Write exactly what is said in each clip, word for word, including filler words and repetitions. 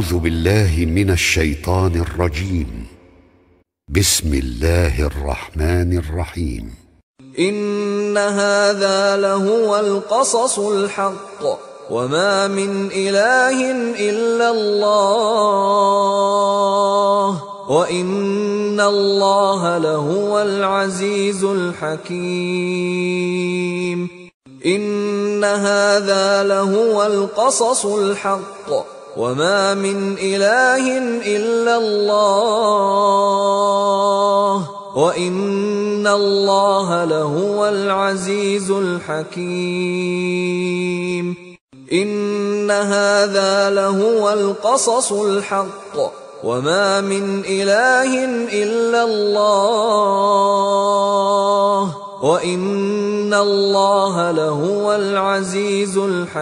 أعوذ بالله من الشيطان الرجيم. بسم الله الرحمن الرحيم. إن هذا لهو القصص الحق وما من إله إلا الله وإن الله لهو العزيز الحكيم. إن هذا لهو القصص الحق وما من إله إلا الله وإن الله لهو العزيز الحكيم. إن هذا لهو القصص الحق وما من إله إلا الله وإن الله لهو العزيز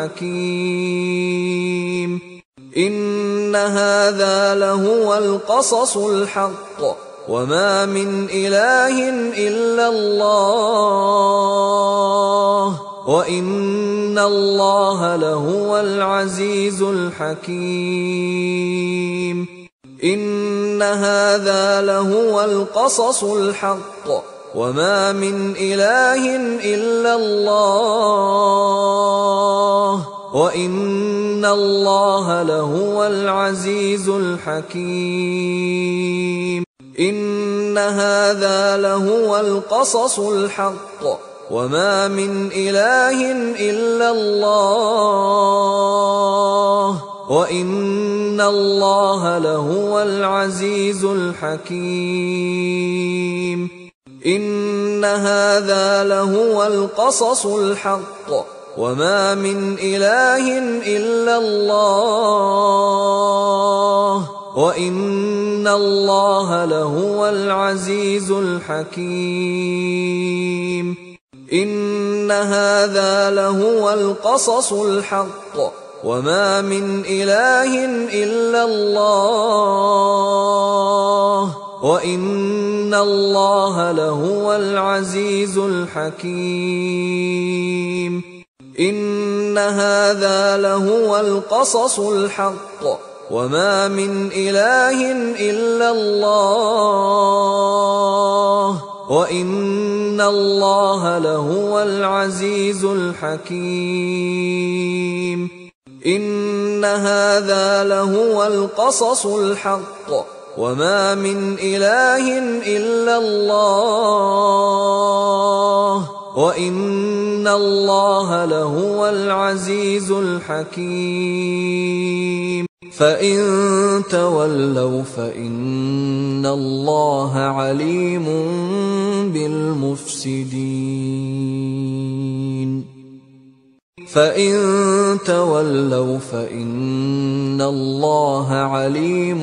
الحكيم. إن هذا لهو القصص الحق وما من إله إلا الله وإن الله لهو العزيز الحكيم. إن هذا لهو القصص الحق وما من إله إلا الله وإن الله لهو العزيز الحكيم. إن هذا لهو القصص الحق وما من إله إلا الله وإن الله لهو العزيز الحكيم. إن هذا لهو القصص الحق وما من إله إلا الله وإن الله لهو العزيز الحكيم. إن هذا لهو القصص الحق وما من إله إلا الله وإن الله لهو العزيز الحكيم. إن هذا لهو القصص الحق وما من إله إلا الله وإن الله لهو العزيز الحكيم. إن هذا لهو القصص الحق وما من إله إلا الله وإن الله لهو العزيز الحكيم. فإن تولوا فإن الله عليم بالمفسدين. فإن تولوا فإن الله عليم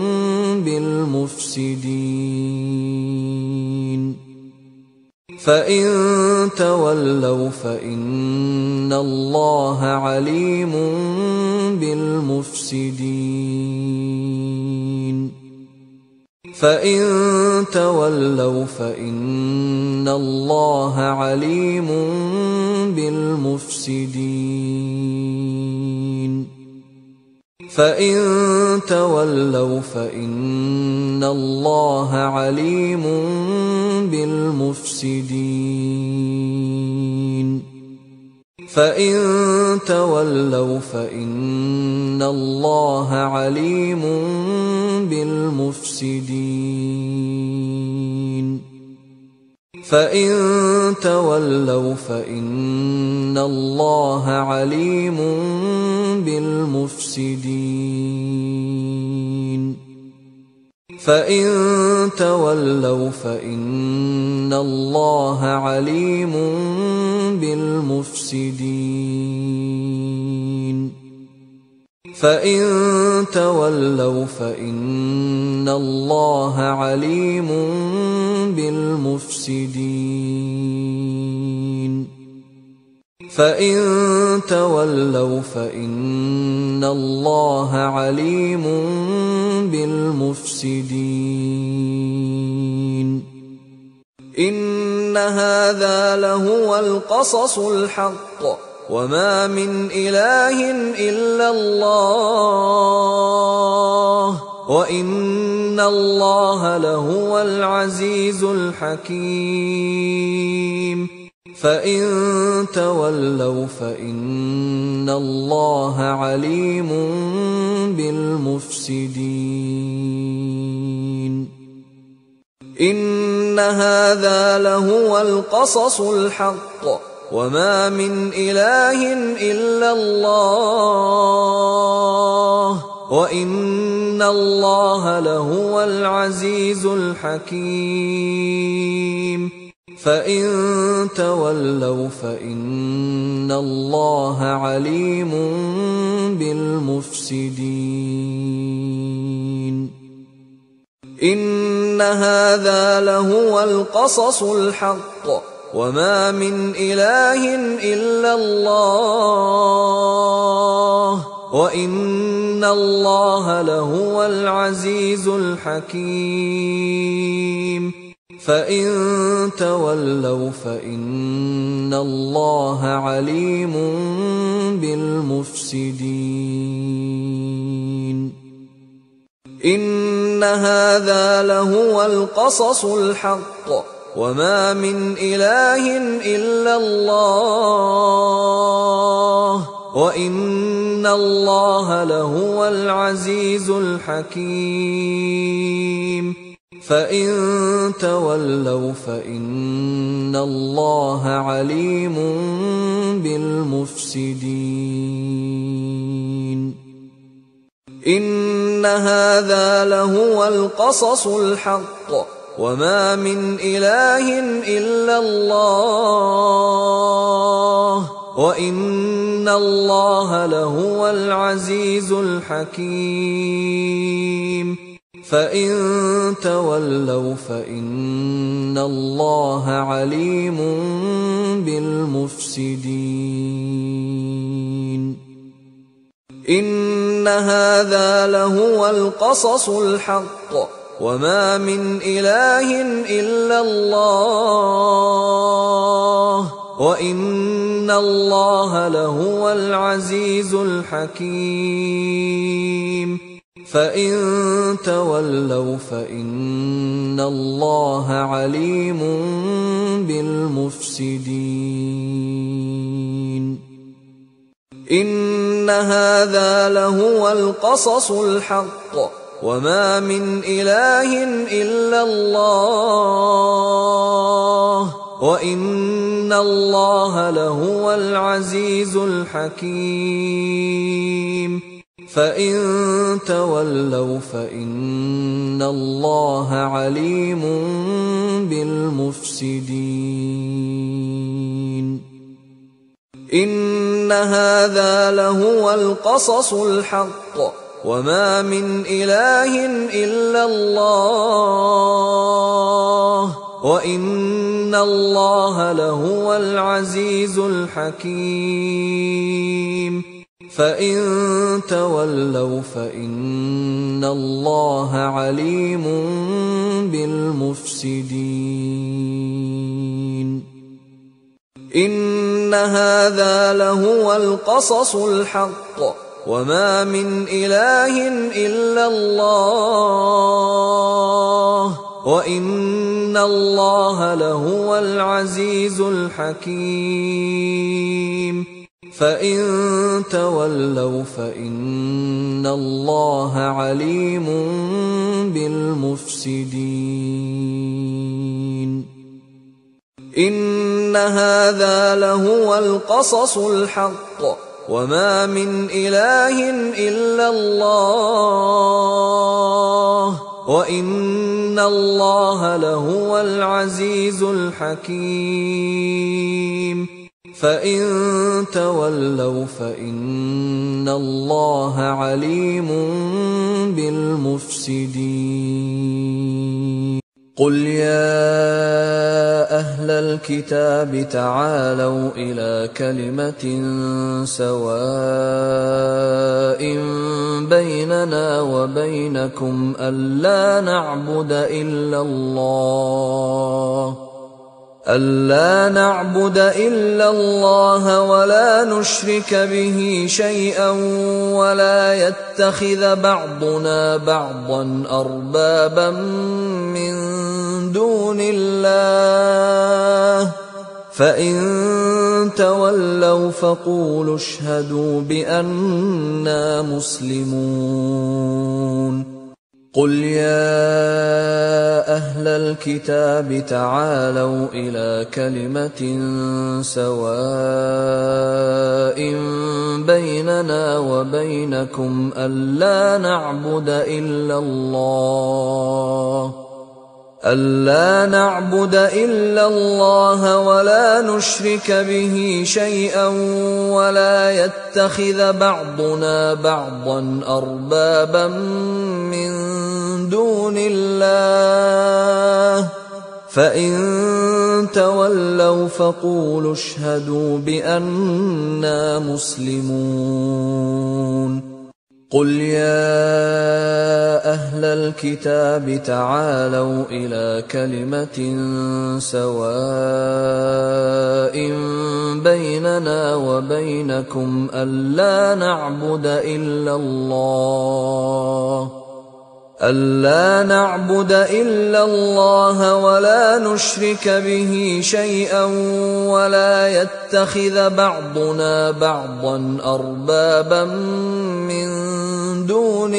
بالمفسدين. فإن تولوا فإن الله عليم بالمفسدين. فإن تولوا فإن الله عليم بالمفسدين. فإن تولوا فإن الله عليم بالمفسدين. فإن تولوا فإن الله عليم بالمفسدين. فإن تولوا فإن الله عليم بالمفسدين. فإن تولوا فإن الله عليم بالمفسدين. فإن تولوا فإن الله عليم بالمفسدين. فإن تولوا فإن الله عليم بالمفسدين. إن هذا لهو القصص الحق وما من إله إلا الله وإن الله لهو العزيز الحكيم فإن تولوا فإن الله عليم بالمفسدين إن هذا لهو القصص الحق وما من إله إلا الله وإن الله لهو العزيز الحكيم فإن تولوا فإن الله عليم بالمفسدين إن هذا لهو القصص الحق وما من إله إلا الله وإن الله لهو العزيز الحكيم فإن تولوا فإن الله عليم بالمفسدين إن هذا لهو القصص الحق وما من إله إلا الله وإن الله لهو العزيز الحكيم فإن تولوا فإن الله عليم بالمفسدين إن هذا لهو القصص الحق وما من إله إلا الله وإن الله لهو العزيز الحكيم فإن تولوا فإن الله عليم بالمفسدين إن هذا لهو القصص الحق وما من إله إلا الله وإن الله لهو العزيز الحكيم فإن تولوا فإن الله عليم بالمفسدين إن هذا لهو القصص الحق وما من إله إلا الله وإن الله لهو العزيز الحكيم فإن تولوا فإن الله عليم بالمفسدين إن هذا لهو القصص الحق وما من إله إلا الله وإن الله لهو العزيز الحكيم فإن تولوا فإن الله عليم بالمفسدين إن هذا لهو القصص الحق وما من إله إلا الله وإن الله لهو العزيز الحكيم فإن تولوا فإن الله عليم بالمفسدين إن هذا لهو القصص الحق وما من إله إلا الله وإن الله لهو العزيز الحكيم فإن تولوا فإن الله عليم بالمفسدين قل يا أهل الكتاب تعالوا إلى كلمة سواء بيننا وبينكم ألا نعبد إلا الله ألا نعبد إلا الله ولا نشرك به شيئا ولا يتخذ بعضنا بعضا أربابا من دون الله فإن تولوا فقولوا اشهدوا بأننا مسلمون قل يا أهل الكتاب تعالوا إلى كلمة سواء بيننا وبينكم ألا نعبد إلا الله ألا نعبد إلا الله ولا نشرك به شيئا ولا يتخذ بعضنا بعضا أربابا من دون الله فإن تولوا فقولوا اشهدوا بأننا مسلمون قل يا أهل الكتاب تعالوا إلى كلمة سواء بيننا وبينكم ألا نعبد إلا الله ألا نعبد إلا الله ولا نشرك به شيئا ولا يتخذ بعضنا بعضا أربابا من دون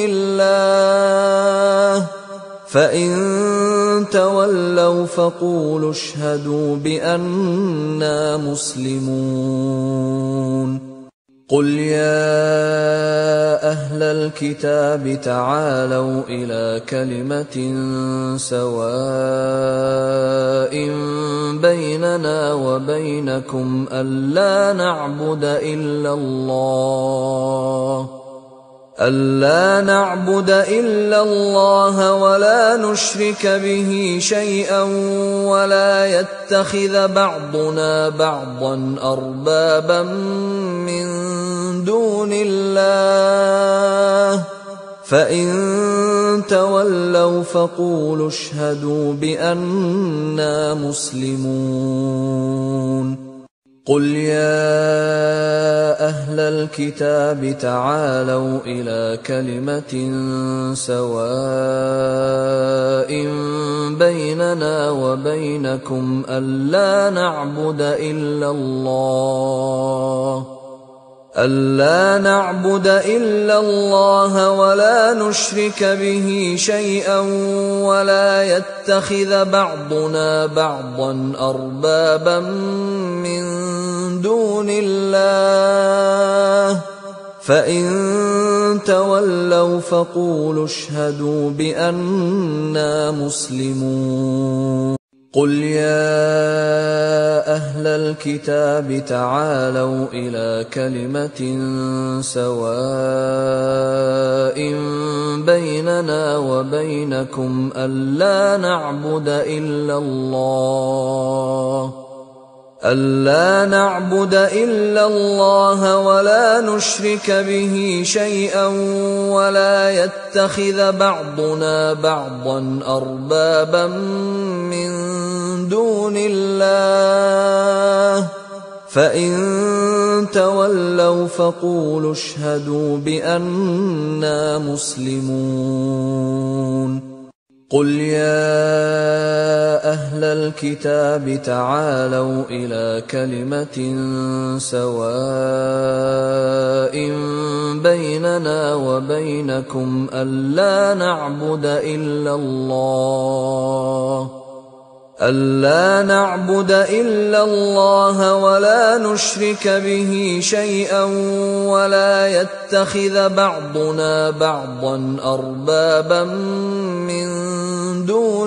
الله فإن تولوا فقولوا اشهدوا بأننا مسلمون قل يا أهل الكتاب تعالوا إلى كلمة سواء بيننا وبينكم ألا نعبد إلا الله ألا نعبد إلا الله ولا نشرك به شيئا ولا يتخذ بعضنا بعضا أربابا من دون الله فإن تولوا فقولوا اشهدوا بأننا مسلمون قل يا أهل الكتاب تعالوا إلى كلمة سواء بيننا وبينكم ألا نعبد إلا الله ألا نعبد إلا الله ولا نشرك به شيئا ولا يتخذ بعضنا بعضا أربابا من دون الله فإن تولوا فقولوا اشهدوا بأننا مسلمون قل يا أهل الكتاب تعالوا إلى كلمة سواء بيننا وبينكم ألا نعبد إلا الله ألا نعبد إلا الله ولا نشرك به شيئا ولا يتخذ بعضنا بعضا أربابا من دون الله فإن تولوا فقولوا اشهدوا بأننا مسلمون قل يا أهل الكتاب تعالوا إلى كلمة سواء بيننا وبينكم ألا نعبد إلا الله ألا نعبد إلا الله ولا نشرك به شيئا ولا يتخذ بعضنا بعضا أربابا من دون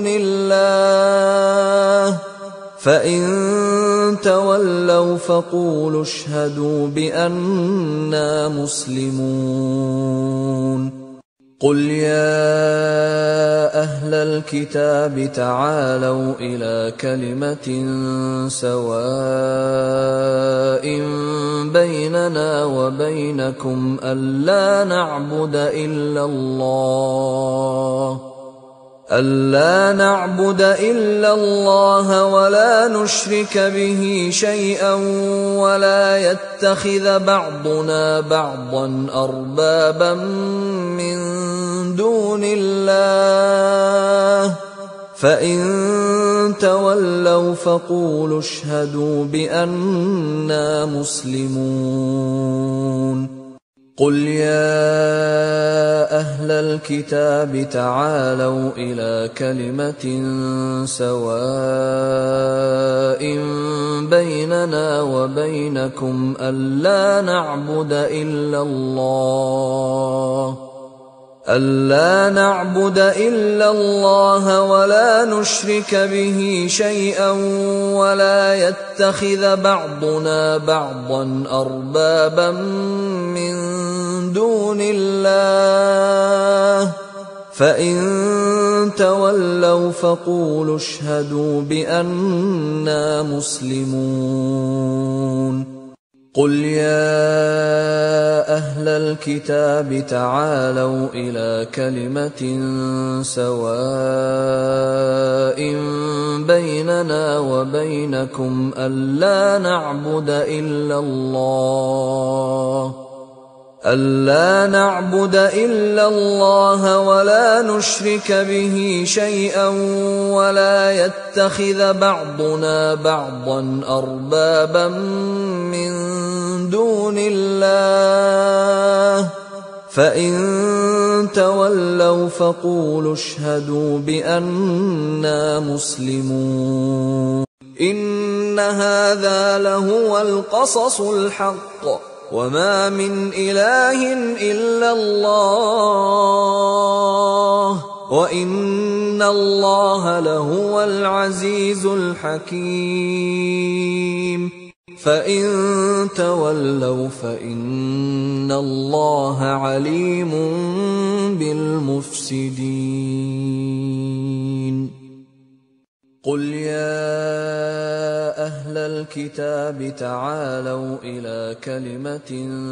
الله فإن تولوا فقولوا اشهدوا بأننا مسلمون قل يا أهل الكتاب تعالوا إلى كلمة سواء بيننا وبينكم ألا نعبد إلا الله ألا نعبد إلا الله ولا نشرك به شيئا ولا يتخذ بعضنا بعضا أربابا من دون الله فإن تولوا فقولوا اشهدوا بأننا مسلمون قل يا أهل الكتاب تعالوا إلى كلمة سواء بيننا وبينكم ألا نعبد إلا الله ألا نعبد إلا الله ولا نشرك به شيئا ولا يتخذ بعضنا بعضا أربابا من دون الله فإن تولوا فقولوا اشهدوا بأننا مسلمون قل يا أهل الكتاب تعالوا إلى كلمة سواء بيننا وبينكم ألا نعبد إلا الله ألا نعبد إلا الله ولا نشرك به شيئا ولا يتخذ بعضنا بعضا أربابا من دون الله فإن تولوا فقولوا اشهدوا بأننا مسلمون إن هذا لهو القصص الحق وما من إله إلا الله وإن الله لهو العزيز الحكيم فإن تولوا فإن الله عليم بالمفسدين قل يا أهل الكتاب تعالوا إلى كلمة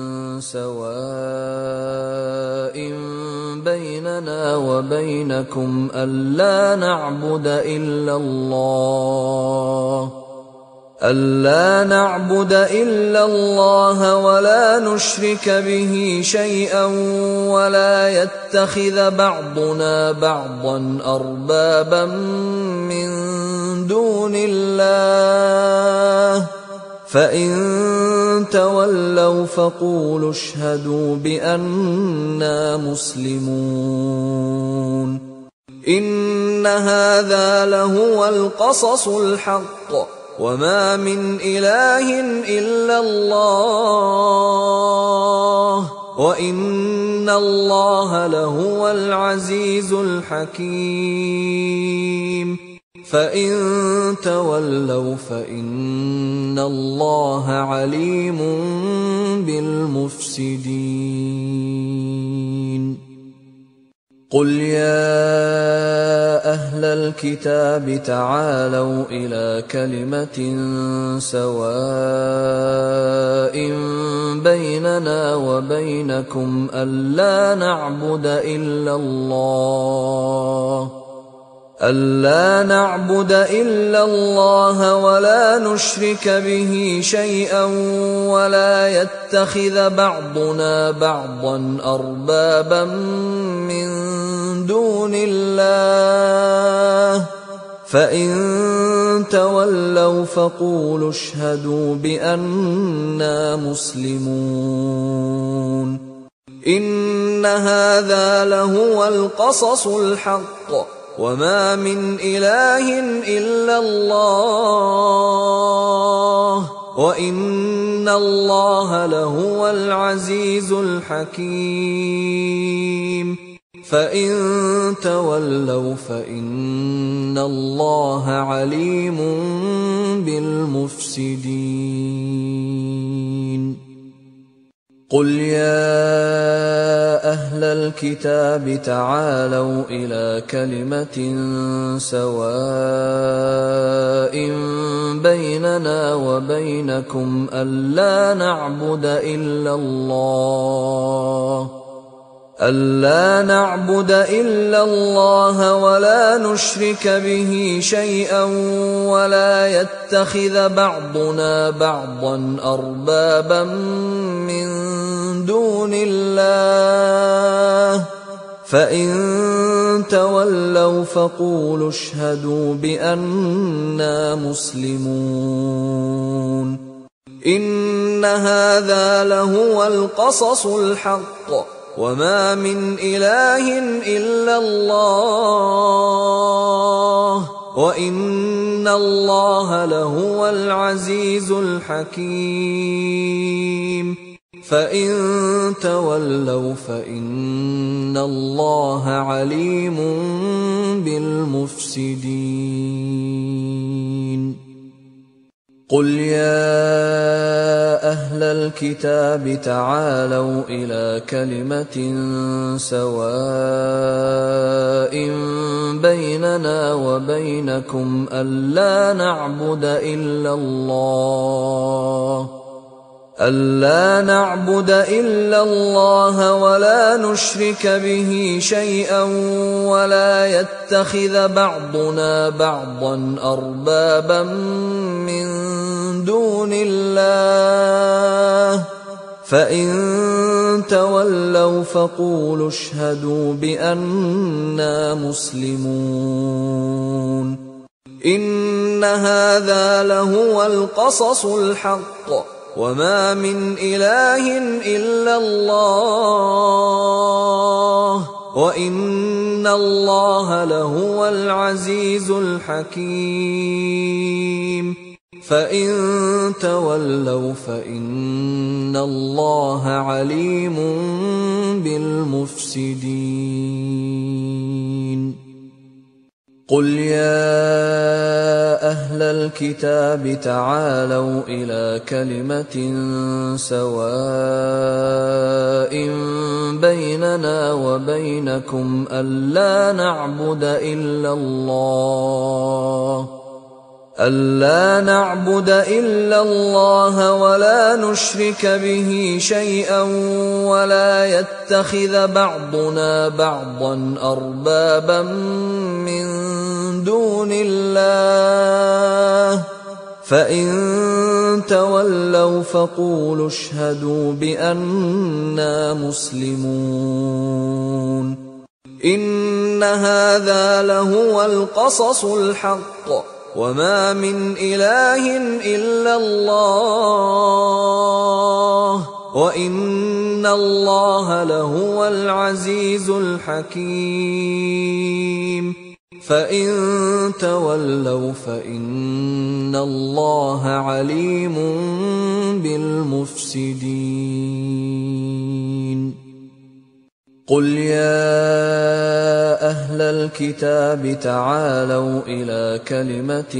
سواء بيننا وبينكم ألا نعبد إلا الله ألا نعبد إلا الله ولا نشرك به شيئا ولا يتخذ بعضنا بعضا أربابا من دون الله فإن تولوا فقولوا اشهدوا بأننا مسلمون إن هذا لهو القصص الحق وما من إله إلا الله وإن الله لهو العزيز الحكيم فإن تولوا فإن الله عليم بالمفسدين قل يا أهل الكتاب تعالوا إلى كلمة سواء بيننا وبينكم ألا نعبد إلا الله ألا نعبد إلا الله ولا نشرك به شيئا ولا يتخذ بعضنا بعضا أربابا من دون الله فإن تولوا فقولوا اشهدوا بأننا مسلمون إن هذا لهو القصص الحق وما من إله إلا الله وإن الله لهو العزيز الحكيم فإن تولوا فإن الله عليم بالمفسدين قل يا أهل الكتاب تعالوا إلى كلمة سواء بيننا وبينكم ألا نعبد إلا الله أَلَّا نَعْبُدَ إِلَّا اللَّهَ وَلَا نُشْرِكَ بِهِ شَيْئًا وَلَا يَتَّخِذَ بَعْضُنَا بَعْضًا أَرْبَابًا مِّن دُونِ اللَّهِ ۚ فَإِن تَوَلَّوْا فَقُولُوا اشْهَدُوا بِأَنَّا مُسْلِمُونَ إِنَّ هَٰذَا لَهُوَ الْقَصَصُ الْحَقُّ وَمَا مِنْ إِلَٰهٍ إِلَّا اللَّهُ وَإِنَّ اللَّهَ لَهُوَ الْعَزِيزُ الْحَكِيمُ فَإِن تَوَلَّوْا فَإِنَّ اللَّهَ عَلِيمٌ بِالْمُفْسِدِينَ قُلْ يَا أَهْلَ الْكِتَابِ تَعَالَوْا إِلَىٰ كَلِمَةٍ سَوَاءٍ بَيْنَنَا وَبَيْنَكُمْ أَلَّا نَعْبُدَ إِلَّا اللَّهَ أَلَّا نَعْبُدَ إِلَّا اللَّهَ وَلَا نُشْرِكَ بِهِ شَيْئًا وَلَا يَتَّخِذَ بَعْضُنَا بَعْضًا أَرْبَابًا مِّن دُونِ اللَّهِ ۚ فَإِن تَوَلَّوْا فَقُولُوا اشْهَدُوا بِأَنَّا مُسْلِمُونَ إِنَّ هَٰذَا لَهُوَ الْقَصَصُ الْحَقُّ وَمَا مِنْ إِلَٰهٍ إِلَّا اللَّهُ وَإِنَّ اللَّهَ لَهُوَ الْعَزِيزُ الْحَكِيمُ فَإِن تَوَلَّوْا فَإِنَّ اللَّهَ عَلِيمٌ بِالْمُفْسِدِينَ قُلْ يَا أَهْلَ الْكِتَابِ تَعَالَوْا إِلَىٰ كَلِمَةٍ سَوَاءٍ بَيْنَنَا وَبَيْنَكُمْ أَلَّا نَعْبُدَ إِلَّا اللَّهَ أَلَّا نَعْبُدَ إِلَّا اللَّهَ وَلَا نُشْرِكَ بِهِ شَيْئًا وَلَا يَتَّخِذَ بَعْضُنَا بَعْضًا أَرْبَابًا مِّن دُونِ اللَّهِ ۚ فَإِن تَوَلَّوْا فَقُولُوا اشْهَدُوا بِأَنَّا مُسْلِمُونَ إِنَّ هَٰذَا لَهُوَ الْقَصَصُ الْحَقُّ وَمَا مِنْ إِلَٰهٍ إِلَّا اللَّهُ وَإِنَّ اللَّهَ لَهُوَ الْعَزِيزُ الْحَكِيمُ فَإِن تَوَلَّوْا فَإِنَّ اللَّهَ عَلِيمٌ بِالْمُفْسِدِينَ قُلْ يَا أَهْلَ الْكِتَابِ تَعَالَوْا إِلَىٰ كَلِمَةٍ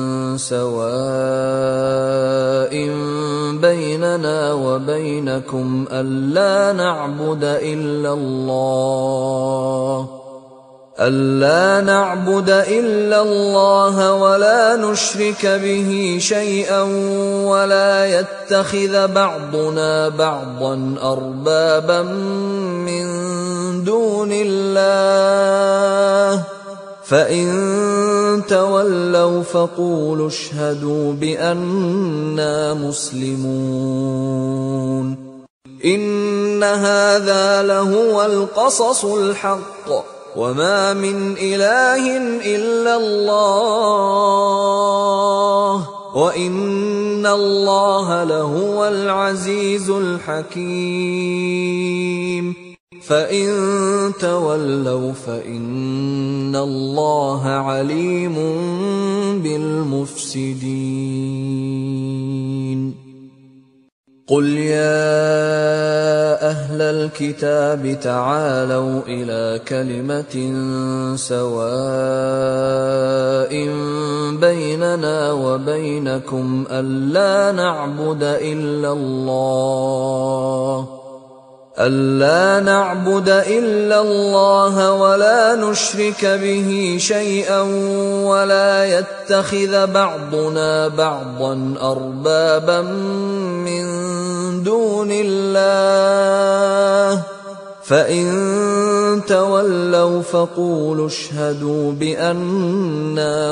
سَوَاءٍ بَيْنَنَا وَبَيْنَكُمْ أَلَّا نَعْبُدَ إِلَّا اللَّهَ أَلَّا نَعْبُدَ إِلَّا اللَّهَ وَلَا نُشْرِكَ بِهِ شَيْئًا وَلَا يَتَّخِذَ بَعْضُنَا بَعْضًا أَرْبَابًا مِّن دُونِ اللَّهِ ۚ فَإِن تَوَلَّوْا فَقُولُوا اشْهَدُوا بِأَنَّا مُسْلِمُونَ إِنَّ هَٰذَا لَهُوَ الْقَصَصُ الْحَقُّ وَمَا مِنْ إِلَٰهٍ إِلَّا اللَّهُ وَإِنَّ اللَّهَ لَهُوَ الْعَزِيزُ الْحَكِيمُ فَإِن تَوَلَّوْا فَإِنَّ اللَّهَ عَلِيمٌ بِالْمُفْسِدِينَ قُلْ يَا أَهْلَ الْكِتَابِ تَعَالَوْا إِلَىٰ كَلِمَةٍ سَوَاءٍ بَيْنَنَا وَبَيْنَكُمْ أَلَّا نَعْبُدَ إِلَّا اللَّهَ أَلَّا نَعْبُدَ إِلَّا اللَّهَ وَلَا نُشْرِكَ بِهِ شَيْئًا وَلَا يَتَّخِذَ بَعْضُنَا بَعْضًا أَرْبَابًا مِّن دُونِ اللَّهِ ۚ فإن تولوا فقولوا اشهدوا بأننا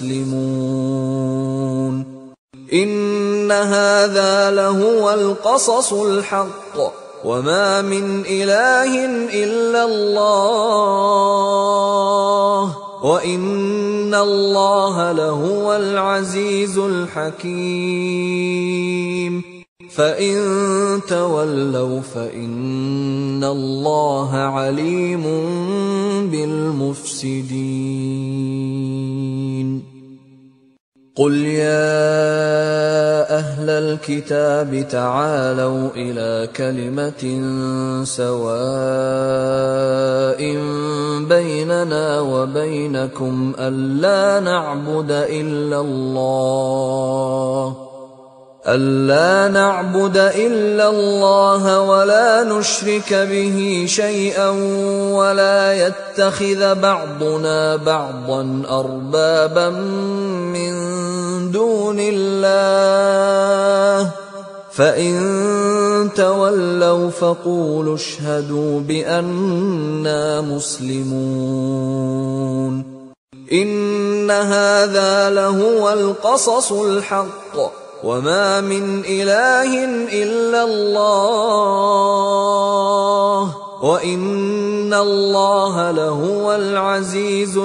مسلمون إن هذا لهو القصص الحق وما من إله إلا الله وإن الله لهو العزيز الحكيم فإن تولوا فإن الله عليم بالمفسدين قل يا أهل الكتاب تعالوا إلى كلمة سواء بيننا وبينكم ألا نعبد إلا الله ألا نعبد إلا الله ولا نشرك به شيئا ولا يتخذ بعضنا بعضا أربابا من دون الله فإن تولوا فقولوا اشهدوا بأننا مسلمون إن هذا لهو القصص الحق وما من إله إلا الله وإن الله لهو العزيز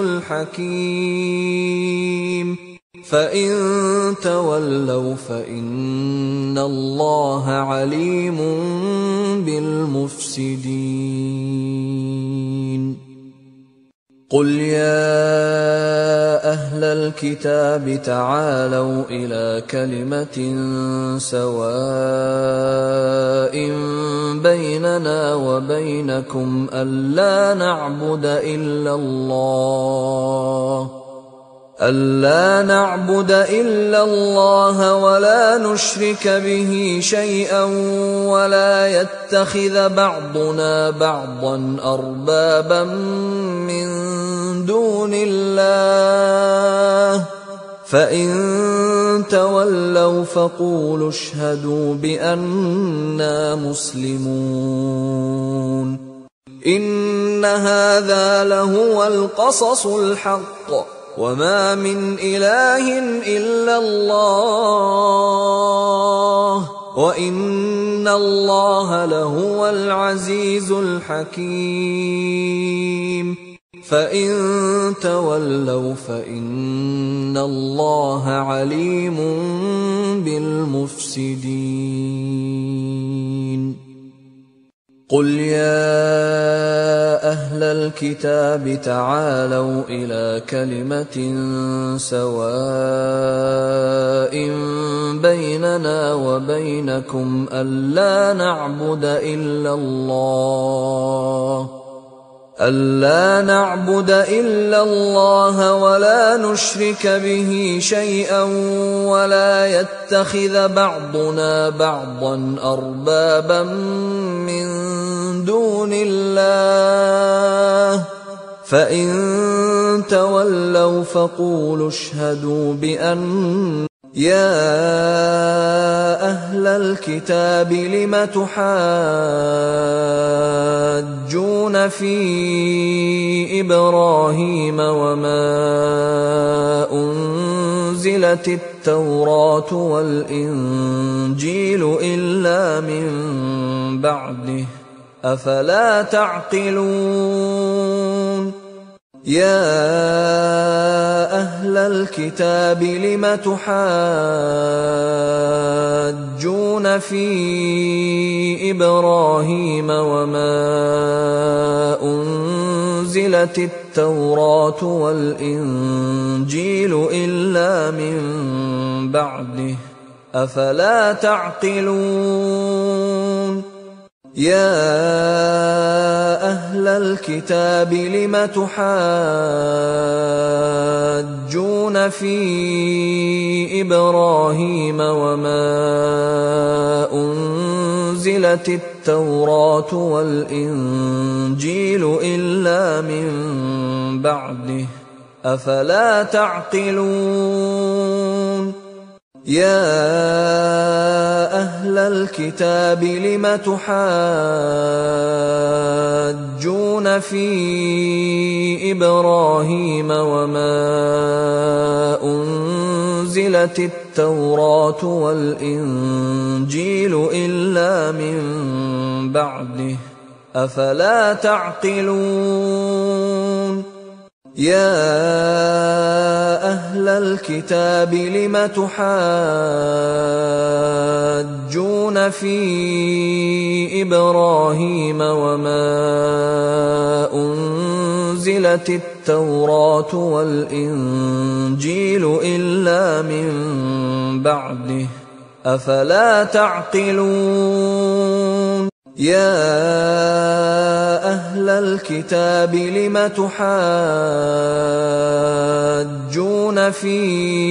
الحكيم فإن تولوا فإن الله عليم بالمفسدين قل يا أهل الكتاب تعالوا إلى كلمة سواء بيننا وبينكم ألا نعبد إلا الله ألا نعبد إلا الله ولا نشرك به شيئا ولا يتخذ بعضنا بعضا أربابا من دون الله فإن تولوا فقولوا اشهدوا بأننا مسلمون إن هذا لهو القصص الحق وما من إله إلا الله وإن الله لهو العزيز الحكيم فإن تولوا فإن الله عليم بالمفسدين قل يا أهل الكتاب تعالوا إلى كلمة سواء بيننا وبينكم ألا نعبد إلا الله ألا نعبد إلا الله ولا نشرك به شيئا ولا يتخذ بعضنا بعضا أربابا من دون الله فإن تولوا فقولوا اشهدوا بأن يا أهل الكتاب لم تحاجون في إبراهيم وما أنزلت التوراة والإنجيل إلا من بعده أفلا تعقلون يا أهل الكتاب لم تحاجون في إبراهيم وما أنزلت التوراة والإنجيل إلا من بعده أفلا تعقلون يا أهل الكتاب لم تحاجون في إبراهيم وما أنزلت التوراة والإنجيل إلا من بعده أفلا تعقلون يا أهل الكتاب لم تحاجون في إبراهيم وما أنزلت التوراة والإنجيل إلا من بعده أفلا تعقلون يا أهل الكتاب لم تحاجون في إبراهيم وما أنزلت التوراة والإنجيل إلا من بعده أفلا تعقلون يا أهل الكتاب لم تحاجون في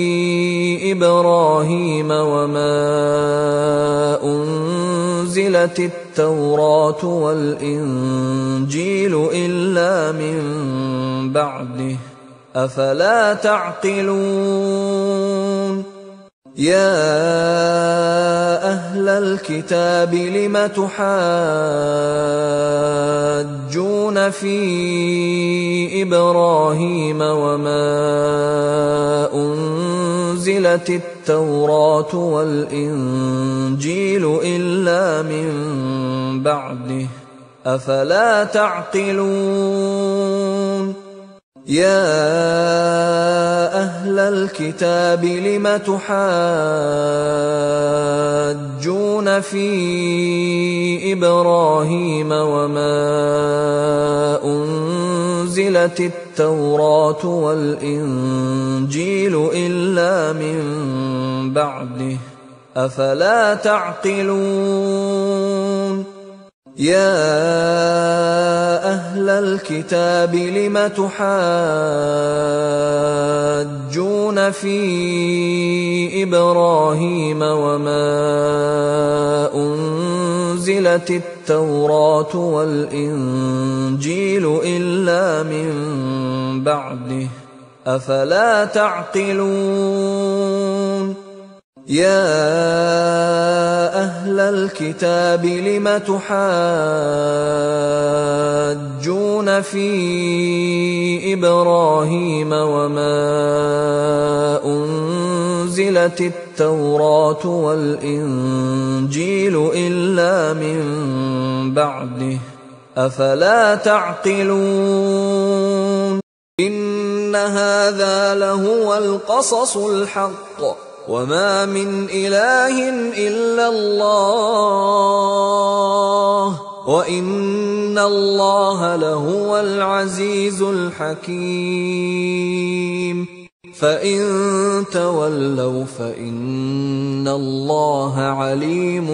إبراهيم وما أنزلت التوراة والإنجيل إلا من بعده أفلا تعقلون يا أهل الكتاب لم تحاجون في إبراهيم وما أنزلت التوراة والإنجيل إلا من بعده أفلا تعقلون يا أهل الكتاب لم تحاجون في إبراهيم وما أنزلت التوراة والإنجيل إلا من بعده أفلا تعقلون يا أهل الكتاب لم تحاجون في إبراهيم وما أنزلت التوراة والإنجيل إلا من بعده أفلا تعقلون يا أهل الكتاب لم تحاجون في إبراهيم وما أنزلت التوراة والإنجيل إلا من بعده أفلا تعقلون إن هذا لهو القصص الحق وما من إله إلا الله وإن الله لهو العزيز الحكيم فإن تولوا فإن الله عليم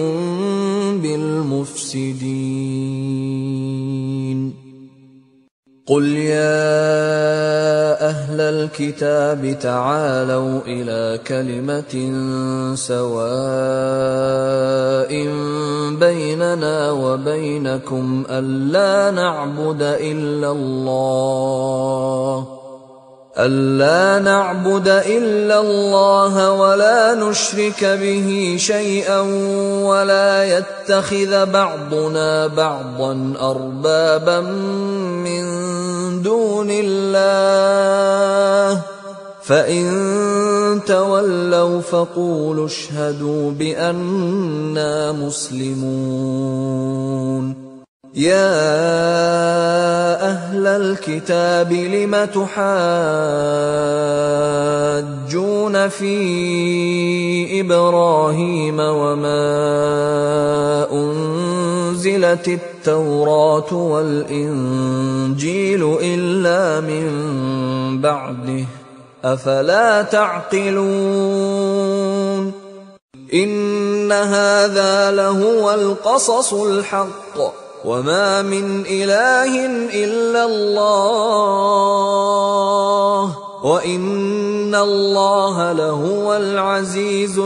بالمفسدين قل يا أهل الكتاب تعالوا إلى كلمة سواء بيننا وبينكم ألا نعبد إلا الله ألا نعبد إلا الله ولا نشرك به شيئا ولا يتخذ بعضنا بعضا أربابا من دون الله فإن تولوا فقولوا اشهدوا بأننا مسلمون يا أهل الكتاب لم تحاجون في إبراهيم وما أنزلت التوراة والإنجيل إلا من بعده أفلا تعقلون إن هذا لهو القصص الحق وما من إله إلا الله وإن الله لهو العزيز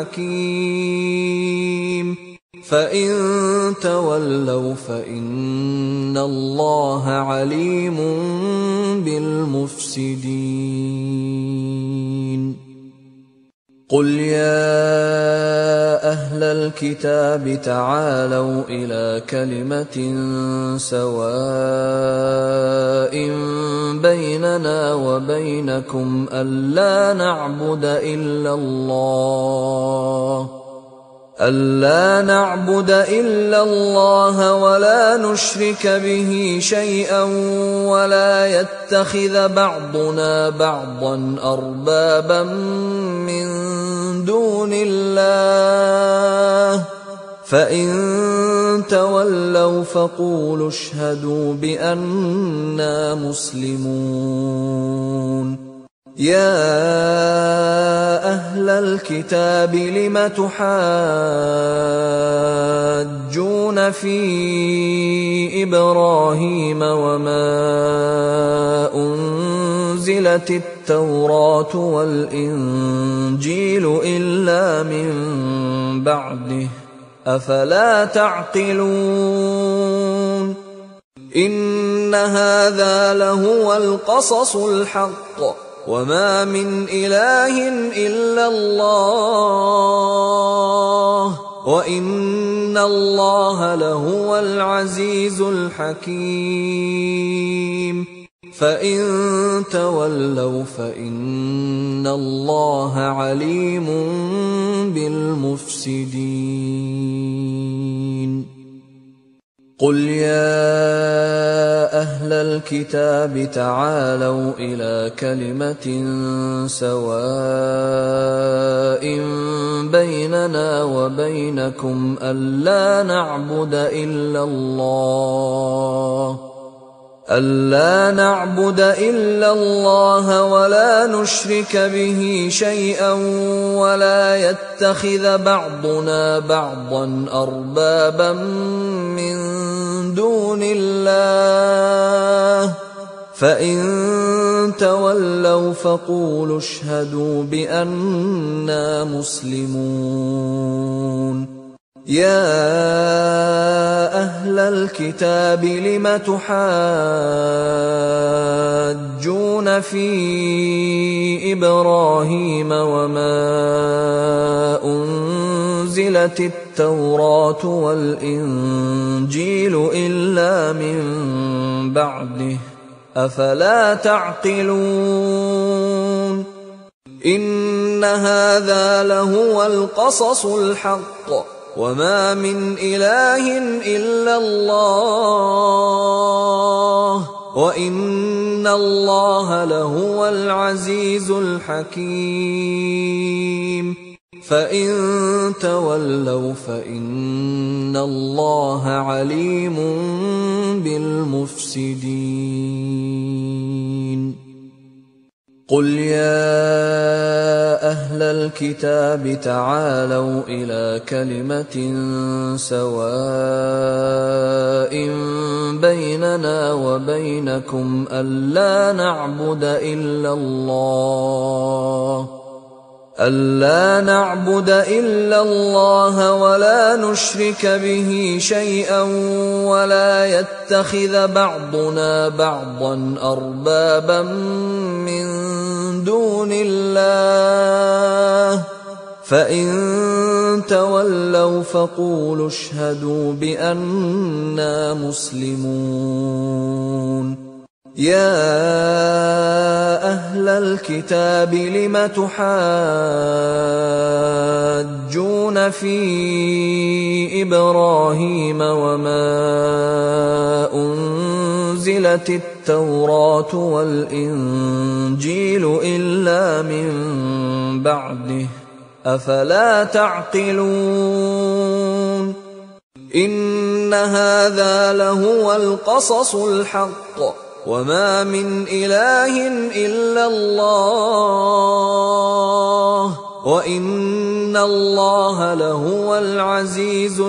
الحكيم فإن تولوا فإن الله عليم بالمفسدين قل يا أهل الكتاب تعالوا إلى كلمة سواء بيننا وبينكم ألا نعبد إلا الله ألا نعبد إلا الله ولا نشرك به شيئا ولا يتخذ بعضنا بعضا أربابا من دون الله فإن تولوا فقولوا اشهدوا بأننا مسلمون يا أهل الكتاب لم تحاجون في إبراهيم وما أنزلت التوراة والإنجيل إلا من بعده أفلا تعقلون إن هذا لهو القصص الحق وما من إله إلا الله وإن الله لهو العزيز الحكيم فإن تولوا فإن الله عليم بالمفسدين قل يا أهل الكتاب تعالوا إلى كلمة سواء بيننا وبينكم ألا نعبد إلا الله ألا نعبد إلا الله ولا نشرك به شيئا ولا يتخذ بعضنا بعضا أربابا من دون الله فإن تولوا فقولوا اشهدوا بأننا مسلمون يا أهل الكتاب لم تحاجون في إبراهيم وما أنزلت التوراة والإنجيل إلا من بعده أفلا تعقلون إن هذا لهو القصص الحق وما من إله إلا الله وإن الله لهو العزيز الحكيم فإن تولوا فإن الله عليم بالمفسدين قل يا أهل الكتاب تعالوا إلى كلمة سواء بيننا وبينكم ألا نعبد إلا الله ألا نعبد إلا الله ولا نشرك به شيئا ولا يتخذ بعضنا بعضا أربابا من دون الله فإن تولوا فقولوا اشهدوا بأننا مسلمون يا أهل الكتاب لم تحاجون في إبراهيم وما أنزلت التوراة والإنجيل إلا من بعده أفلا تعقلون إن هذا لهو القصص الحق وما من إله إلا الله وإن الله لهو العزيز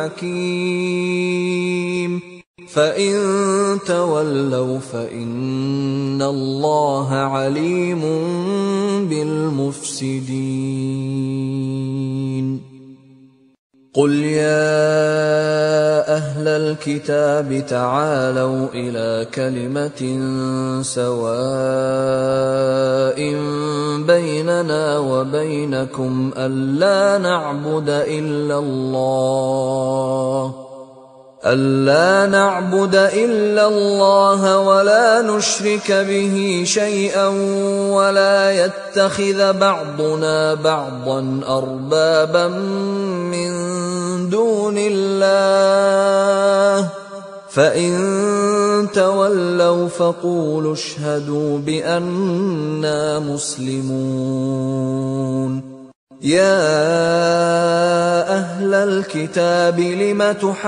الحكيم فإن تولوا فإن الله عليم بالمفسدين قل يا أهل الكتاب تعالوا إلى كلمة سواء بيننا وبينكم ألا نعبد إلا الله ألا نعبد إلا الله ولا نشرك به شيئا ولا يتخذ بعضنا بعضا أربابا من دون الله فإن تولوا فقولوا اشهدوا بأننا مسلمون يا أهل الكتاب لم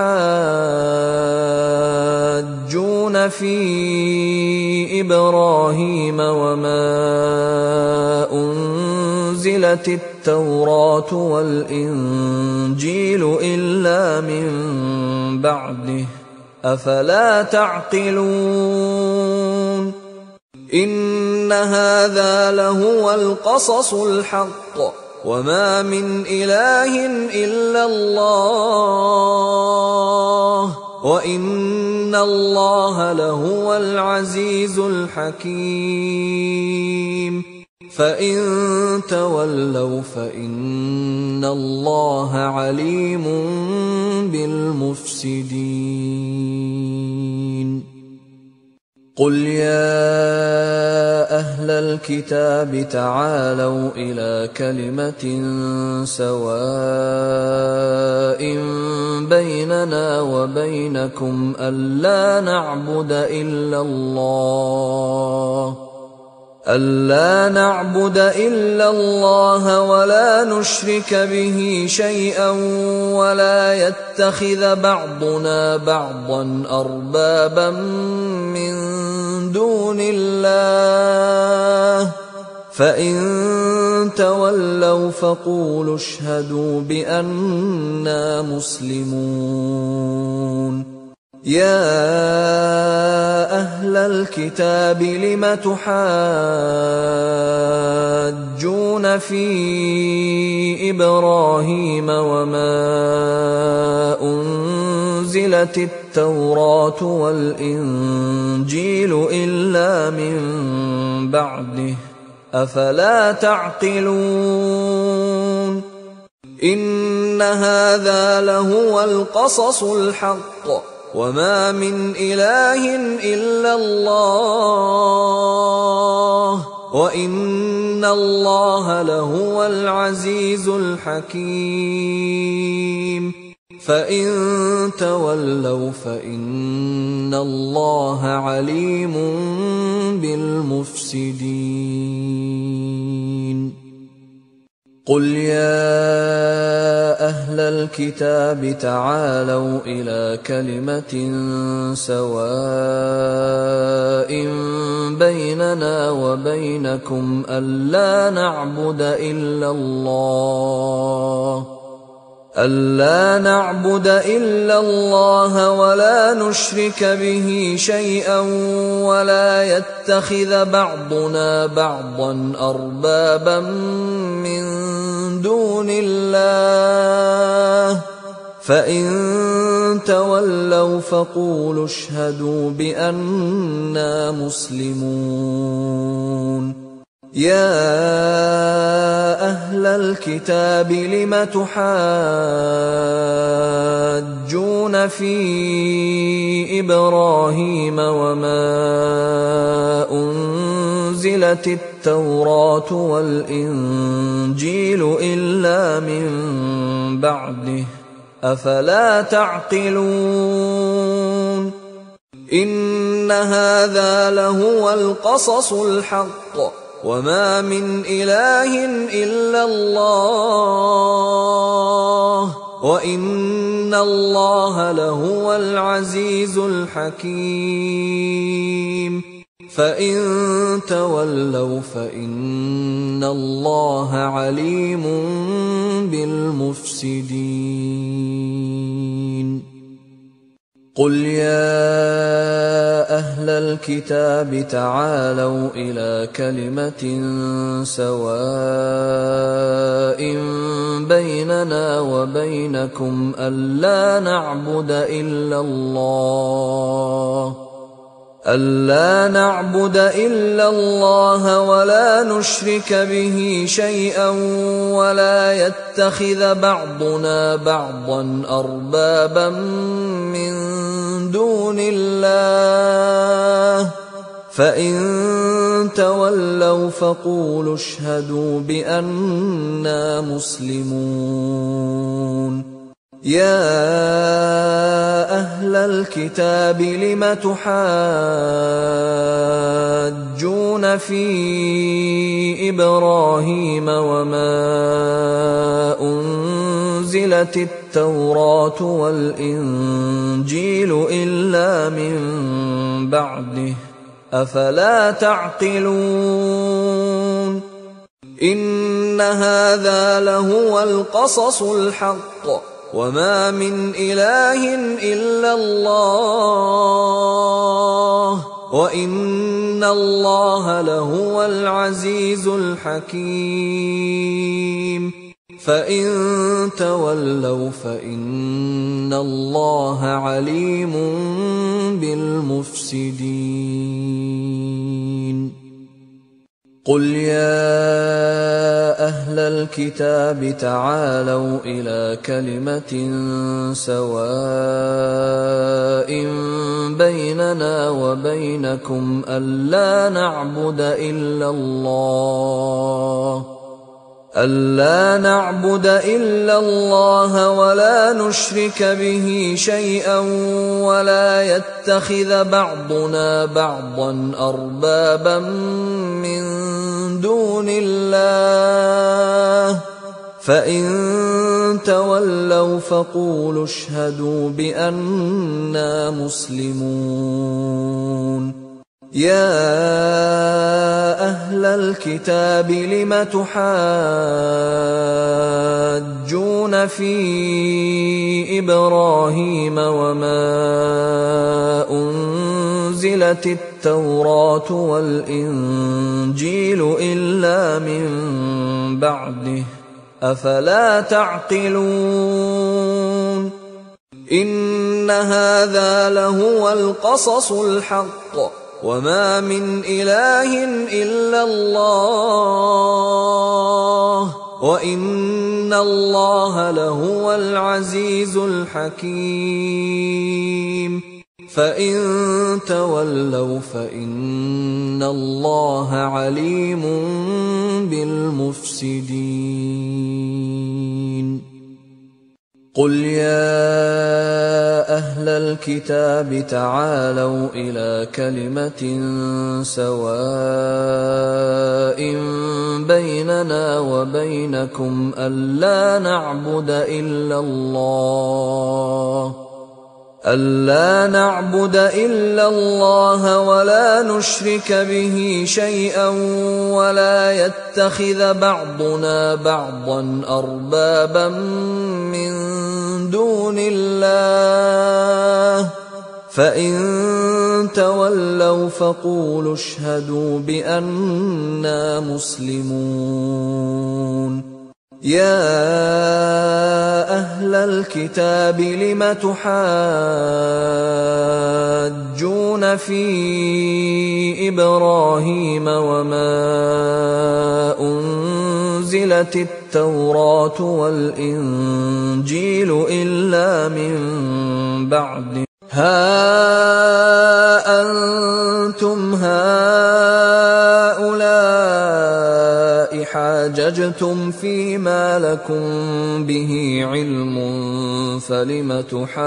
تحاجون في إبراهيم وما أنزلت التوراة والإنجيل إلا من بعده أفلا تعقلون إن هذا لهو القصص الحق وما من إله إلا الله وإن الله لهو العزيز الحكيم فإن تولوا فإن الله عليم بالمفسدين قل يا أهل الكتاب تعالوا إلى كلمة سواء بيننا وبينكم ألا نعبد إلا الله ألا نعبد إلا الله ولا نشرك به شيئا ولا يتخذ بعضنا بعضا أربابا من دون الله فإن تولوا فقولوا اشهدوا بأننا مسلمون يا أهل الكتاب لم تحاجون في إبراهيم وما أنزلت التوراة والإنجيل إلا من بعده أفلا تعقلون إن هذا لهو القصص الحق وما من إله إلا الله وإن الله لهو العزيز الحكيم فإن تولوا فإن الله عليم بالمفسدين قل يا أهل الكتاب تعالوا إلى كلمة سواء بيننا وبينكم ألا نعبد إلا الله ألا نعبد إلا الله ولا نشرك به شيئا ولا يتخذ بعضنا بعضا أربابا من دون الله فإن تولوا فقولوا اشهدوا بأننا مسلمون يا أهل الكتاب لم تحاجون في إبراهيم وما أنزلت التوراة والإنجيل إلا من بعده أفلا تعقلون إن هذا لهو القصص الحق وما من إله إلا الله وإن الله لهو العزيز الحكيم فإن تولوا فإن الله عليم بالمفسدين قل يا أهل الكتاب تعالوا إلى كلمة سواء بيننا وبينكم ألا نعبد إلا الله ألا نعبد إلا الله ولا نشرك به شيئا ولا يتخذ بعضنا بعضا أربابا من دون الله فإن تولوا فقولوا اشهدوا بأننا مسلمون يا أهل الكتاب لم تحاجون في إبراهيم وما أنزلت التوراة والإنجيل إلا من بعده أفلا تعقلون إن هذا لهو القصص الحق وما من إله إلا الله وإن الله لهو العزيز الحكيم فإن تولوا فإن الله عليم بالمفسدين قل يا أهل الكتاب تعالوا إلى كلمة سواء بيننا وبينكم ألا نعبد إلا الله ألا نعبد إلا الله ولا نشرك به شيئا ولا يتخذ بعضنا بعضا أربابا من دون الله فإن تولوا فقولوا اشهدوا بأننا مسلمون يا أهل الكتاب لم تحاجون في إبراهيم وما أنزلت التوراة والإنجيل إلا من بعده أفلا تعقلون إن هذا لهو القصص الحق وما من إله إلا الله وإن الله لهو العزيز الحكيم فإن تولوا فإن الله عليم بالمفسدين قل يا أهل الكتاب تعالوا إلى كلمة سواء بيننا وبينكم ألا نعبد إلا الله ألا نعبد إلا الله ولا نشرك به شيئا ولا يتخذ بعضنا بعضا أربابا من دون الله فإن تولوا فقولوا اشهدوا بأننا مسلمون يا أهل الكتاب لم تحاجون في إبراهيم وما أنزلت التوراة والإنجيل إلا من بعده ها أنتم هؤلاء حاججتم فيما لكم به علم فلم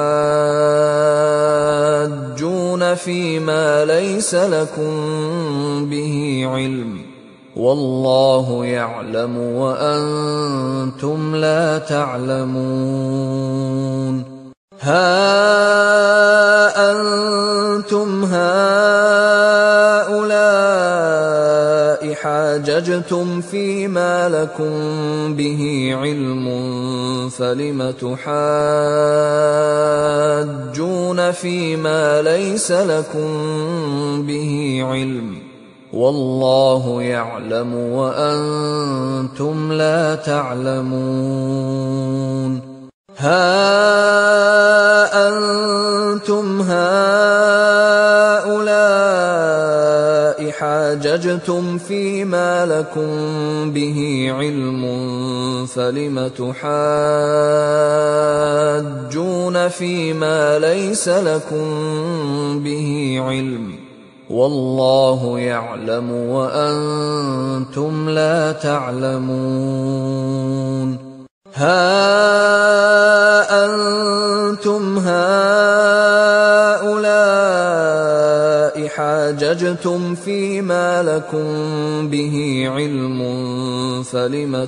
تحاجون فيما ليس لكم به علم والله يعلم وأنتم لا تعلمون ها أنتم هؤلاء حاججتم فيما لكم به علم فلم تحاجون فيما ليس لكم به علم والله يعلم وأنتم لا تعلمون ها أنتم هؤلاء حاججتم فيما لكم به علم فلم تحاجون فيما ليس لكم به علم والله يعلم وأنتم لا تعلمون ها أنتم هؤلاء حاججتم فيما لكم به علم فلم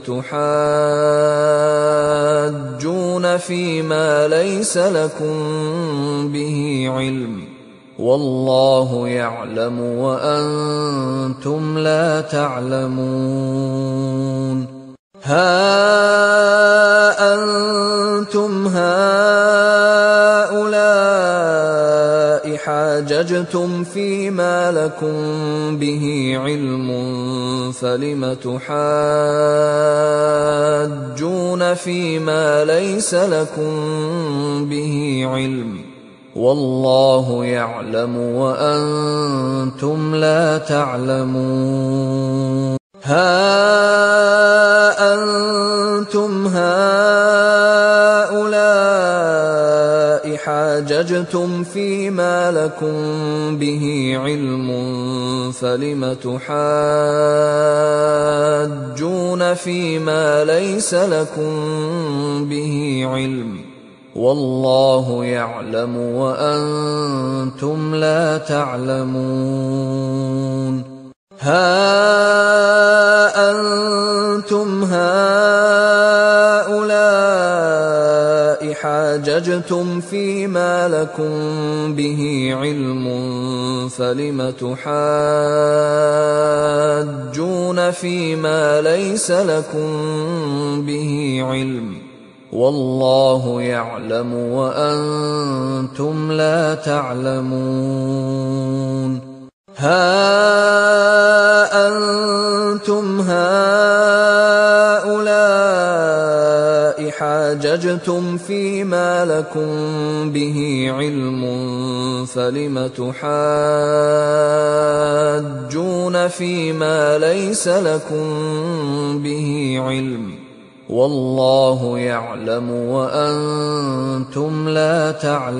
تحاجون فيما ليس لكم به علم والله يعلم وأنتم لا تعلمون ها أنتم هؤلاء حاججتم فيما لكم به علم فلم تحاجون فيما ليس لكم به علم والله يعلم وأنتم لا تعلمون ها أنتم هؤلاء حاججتم فيما لكم به علم فلم تحاجون فيما ليس لكم به علم والله يعلم وأنتم لا تعلمون ها أنتم هؤلاء حاججتم فيما لكم به علم فلم تحاجون فيما ليس لكم به علم والله يعلم وأنتم لا تعلمون ها أنتم هؤلاء حاججتم فيما لكم به علم فلم تحاجون فيما ليس لكم به علم والله يعلم وأنتم لا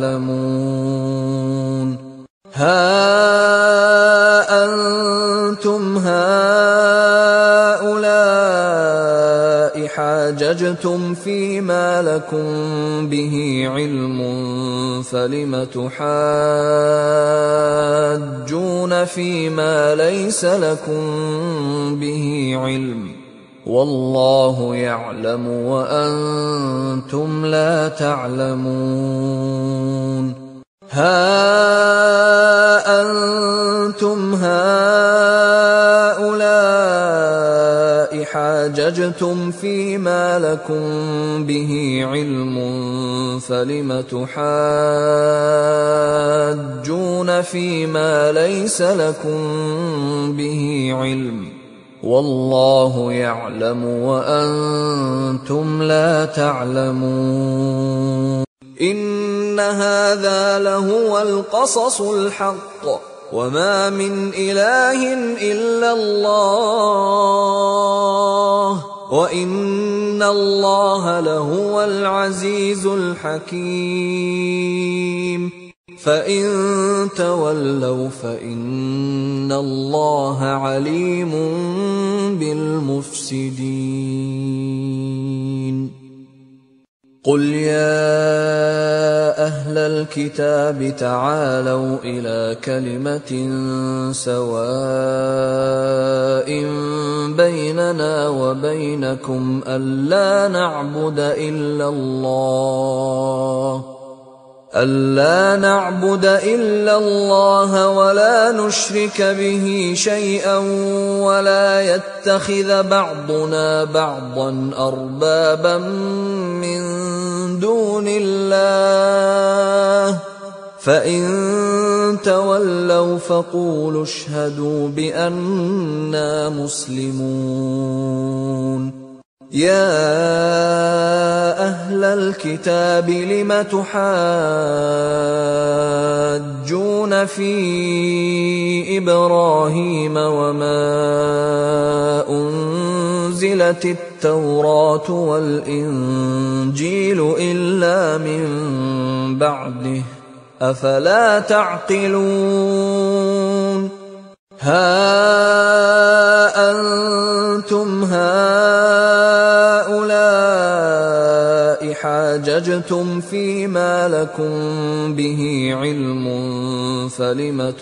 تعلمون ها أنتم هؤلاء حاججتم فيما لكم به علم فلم تحاجون فيما ليس لكم به علم والله يعلم وأنتم لا تعلمون ها أنتم هؤلاء حاججتم فيما لكم به علم فلم تحاجون فيما ليس لكم به علم والله يعلم وأنتم لا تعلمون إن هذا لهو القصص الحق وما من إله إلا الله وإن الله لهو العزيز الحكيم فإن تولوا فإن الله عليم بالمفسدين قل يا أهل الكتاب تعالوا إلى كلمة سواء بيننا وبينكم ألا نعبد إلا الله ألا نعبد إلا الله ولا نشرك به شيئا ولا يتخذ بعضنا بعضا أربابا من دون الله فإن تولوا فقولوا اشهدوا بأننا مسلمون يا أهل الكتاب لم تحاجون في إبراهيم وما أنزلت التوراة والإنجيل إلا من بعده أفلا تعقلون ها أنتم هؤلاء حاججتم فيما لكم به علم فلم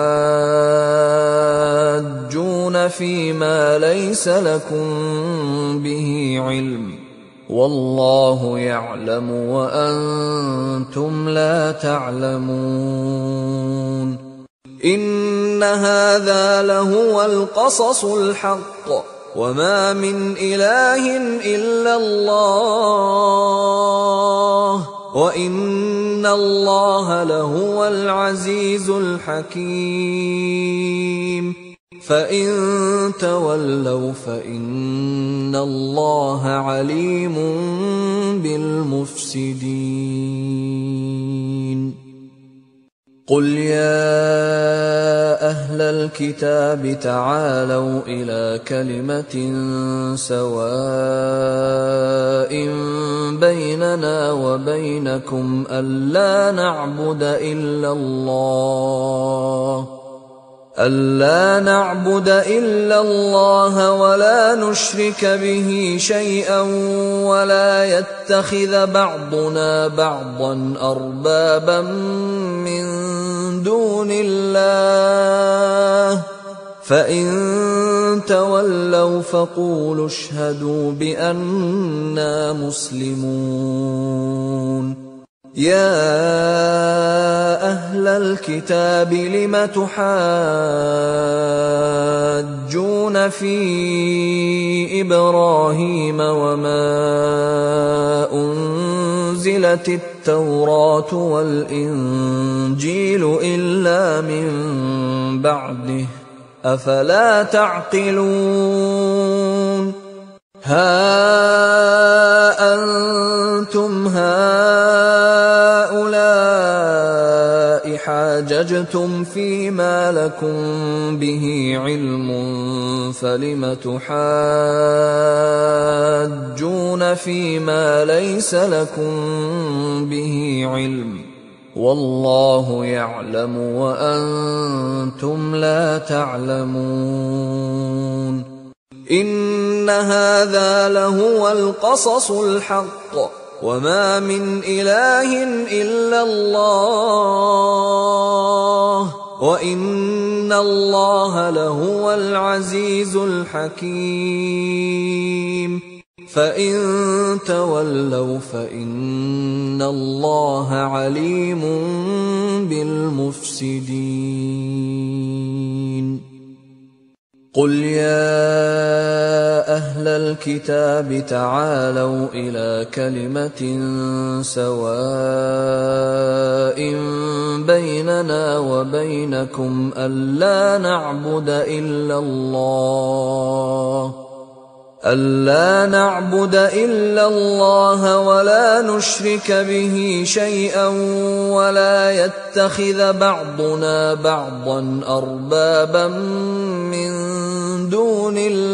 تحاجون فيما ليس لكم به علم والله يعلم وأنتم لا تعلمون إن هذا لهو القصص الحق وما من إله إلا الله وإن الله لهو العزيز الحكيم فإن تولوا فإن الله عليم بالمفسدين قل يا أهل الكتاب تعالوا إلى كلمة سواء بيننا وبينكم ألا نعبد إلا الله ألا نعبد إلا الله ولا نشرك به شيئا ولا يتخذ بعضنا بعضا أربابا من دون الله فإن تولوا فقولوا اشهدوا بأننا مسلمون يا أهل الكتاب لم تحاجون في إبراهيم وما أنزلت التوراة والإنجيل إلا من بعده أفلا تعقلون ها أنتم هؤلاء حاججتم فيما لكم به علم فلم تحاجون فيما ليس لكم به علم والله يعلم وأنتم لا تعلمون إن هذا لهو القصص الحق وما من إله إلا الله وإن الله لهو العزيز الحكيم فإن تولوا فإن الله عليم بالمفسدين قل يا أهل الكتاب تعالوا إلى كلمة سواء بيننا وبينكم ألا نعبد إلا الله ألا نعبد إلا الله ولا نشرك به شيئا ولا يتخذ بعضنا بعضا أربابا من دون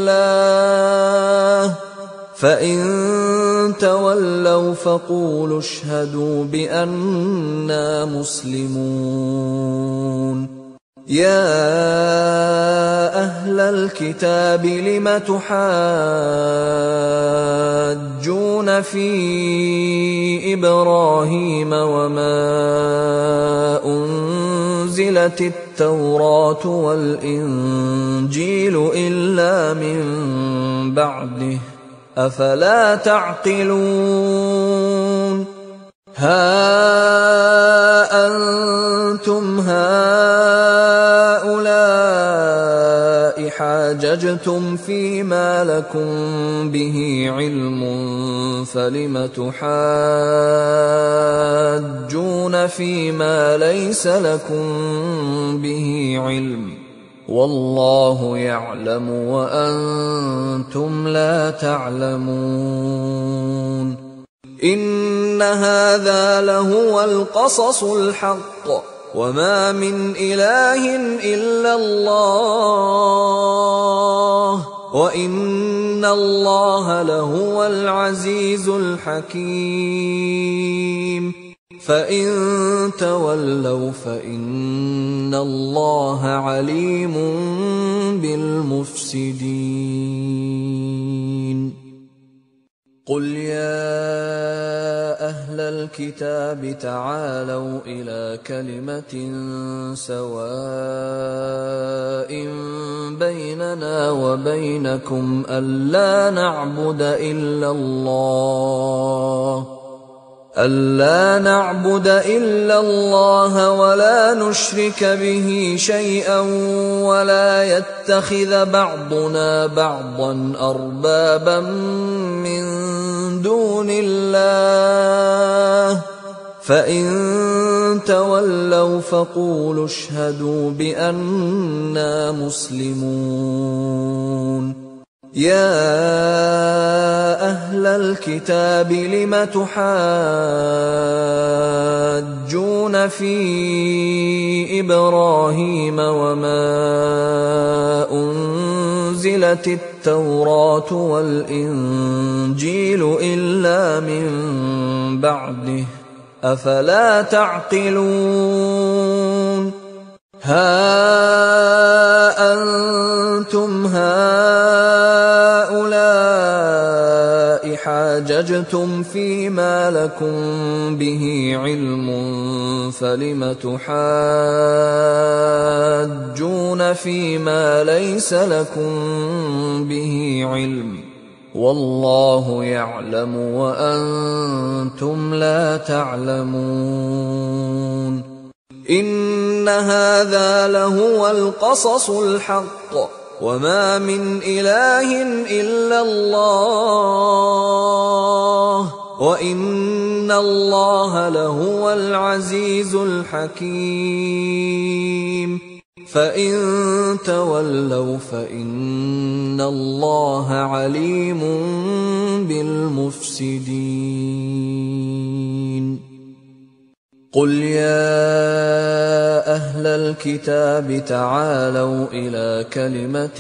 الله فإن تولوا فقولوا اشهدوا بأننا مسلمون يا أهل الكتاب لم تحاجون في إبراهيم وما أنزلت التوراة والإنجيل إلا من بعده أفلا تعقلون ها أنتم هؤلاء حاججتم فيما لكم به علم فلم تحاجون تحاجون فيما ليس لكم به علم والله يعلم وأنتم لا تعلمون إن هذا لهو القصص الحق وما من إله إلا الله وإن الله لهو العزيز الحكيم فإن تولوا فإن الله عليم بالمفسدين قل يا أهل الكتاب تعالوا إلى كلمة سواء بيننا وبينكم ألا نعبد إلا الله ألا نعبد إلا الله ولا نشرك به شيئا ولا يتخذ بعضنا بعضا أربابا من دون الله فإن تولوا فقولوا اشهدوا بأننا مسلمون يا أهل الكتاب لم تحاجون في إبراهيم وما أنزلت التوراة والإنجيل إلا من بعده أفلا تعقلون ها أنتم هؤلاء حاججتم فيما لكم به علم فلم تحاجون فيما ليس لكم به علم والله يعلم وأنتم لا تعلمون إن هذا لهو القصص الحق وما من إله إلا الله وإن الله لهو العزيز الحكيم فإن تولوا فإن الله عليم بالمفسدين قل يا أهل الكتاب تعالوا إلى كلمة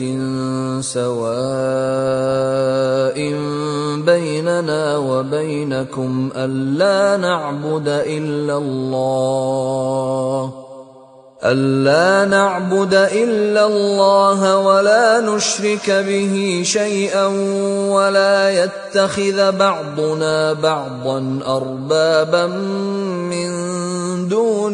سواء بيننا وبينكم ألا نعبد إلا الله ألا نعبد إلا الله ولا نشرك به شيئا ولا يتخذ بعضنا بعضا أربابا من دون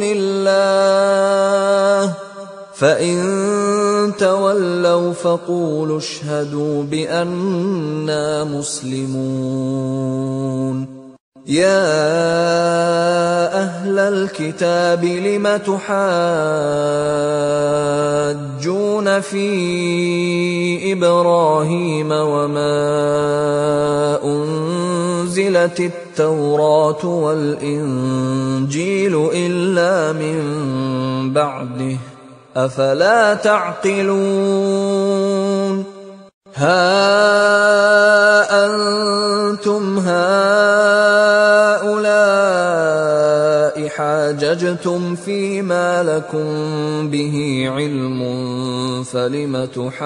الله فإن تولوا فقولوا اشهدوا بأننا مسلمون يا أهل الكتاب لم تحاجون في إبراهيم وما أنزلت التوراة والإنجيل إلا من بعده أفلا تعقلون ها أنتم هؤلاء حاججتم فيما لكم به علم فلم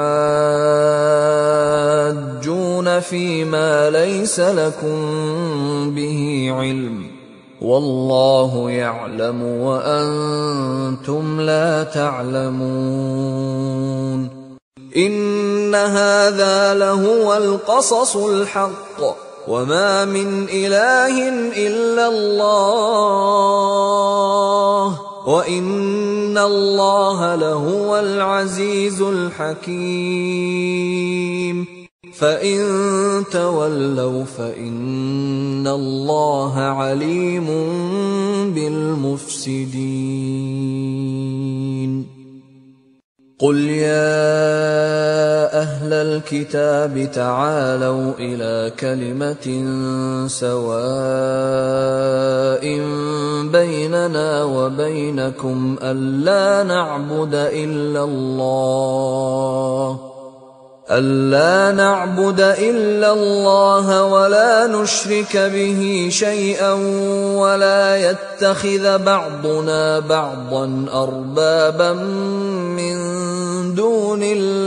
تحاجون فيما ليس لكم به علم والله يعلم وأنتم لا تعلمون إن هذا لهو القصص الحق وما من إله إلا الله وإن الله لهو العزيز الحكيم فإن تولوا فإن الله عليم بالمفسدين قل يا أهل الكتاب تعالوا إلى كلمة سواء بيننا بيننا وبينكم ألا نعبد إلا الله ألا نعبد إلا الله ولا نشرك به شيئا ولا يتخذ بعضنا بعضا أربابا من دون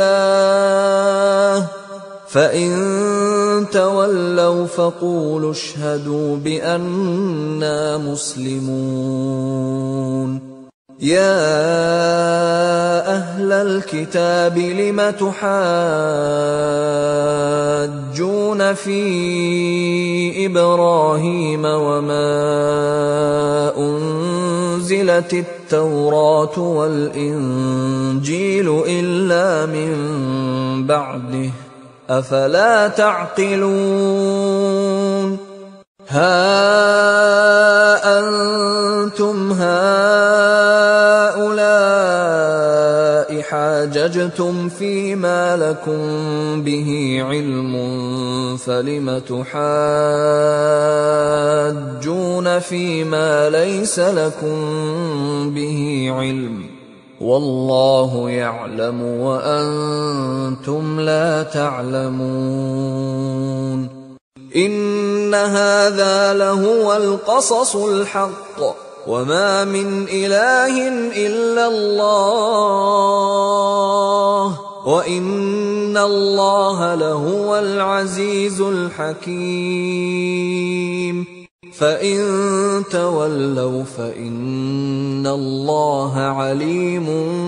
الله فإن تولوا فقولوا اشهدوا بأننا مسلمون يا أهل الكتاب لم تحاجون في إبراهيم وما أنزلت التوراة والإنجيل إلا من بعده أفلا تعقلون ها أنتم هؤلاء حاججتم فيما لكم به علم فلم تحاجون فيما ليس لكم به علم والله يعلم وأنتم لا تعلمون إن هذا لهو القصص الحق وما من إله إلا الله وإن الله لهو العزيز الحكيم فإن تولوا فإن الله عليم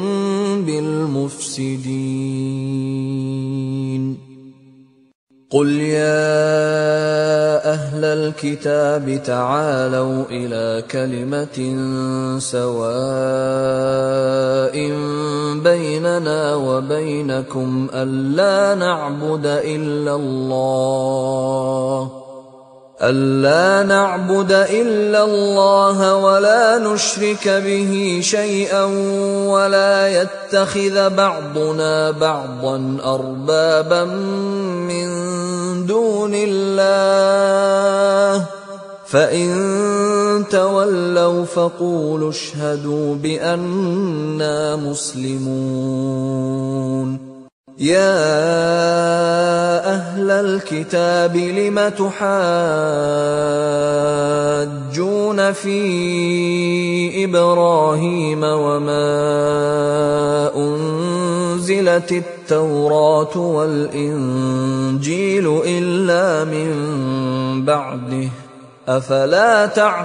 بالمفسدين قل يا أهل الكتاب تعالوا إلى كلمة سواء بيننا وبينكم ألا نعبد إلا الله ألا نعبد إلا الله ولا نشرك به شيئا ولا يتخذ بعضنا بعضا أربابا من دون الله فإن تولوا فقولوا اشهدوا بأننا مسلمون يا أهل الكتاب لم تحاجون في إبراهيم وما أنزلت التوراة والإنجيل إلا من بعده أفلا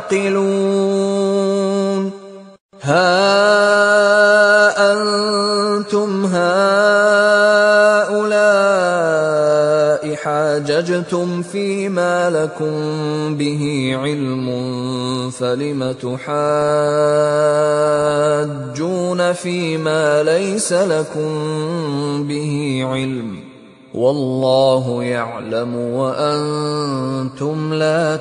تعقلون ها أنتم هؤلاء حاججتم فيما لكم به علم فلم تحاجون فيما ليس لكم به علم والله يعلم وأنتم لا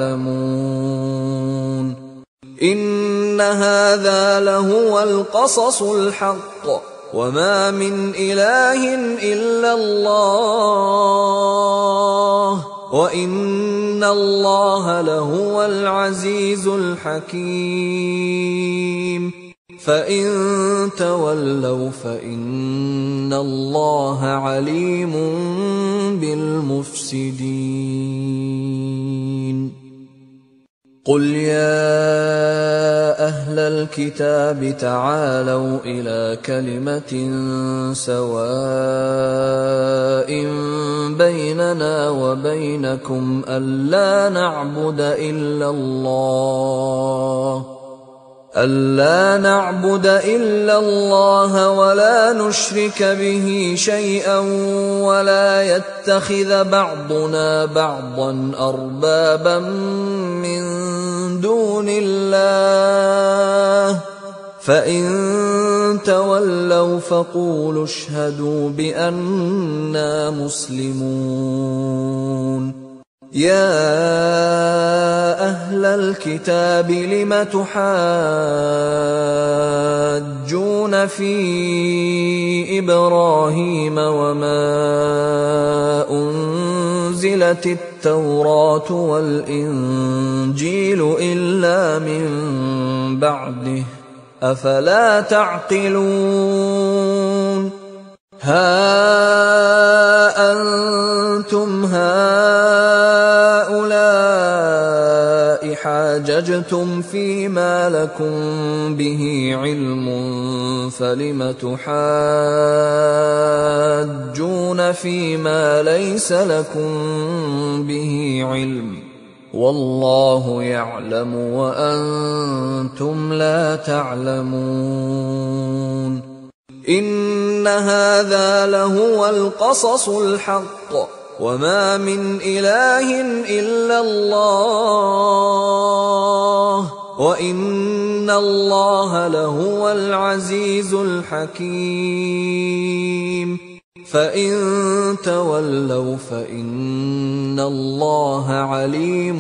تعلمون إن هذا لهو القصص الحق وما من إله إلا الله وإن الله لهو العزيز الحكيم فإن تولوا فإن الله عليم بالمفسدين قل يا أهل الكتاب تعالوا إلى كلمة سواء بيننا وبينكم ألا نعبد إلا الله ألا نعبد إلا الله ولا نشرك به شيئا ولا يتخذ بعضنا بعضا أربابا من دون الله فإن تولوا فقولوا اشهدوا بأننا مسلمون يا أهل الكتاب لم تحاجون في إبراهيم وما أنزلت التوراة والإنجيل إلا من بعده أفلا تعقلون ها أنتم هؤلاء حاججتم فيما لكم به علم فلم تحاجون فيما ليس لكم به علم والله يعلم وأنتم لا تعلمون إن هذا لهو القصص الحق وما من إله إلا الله وإن الله لهو العزيز الحكيم فإن تولوا فإن الله عليم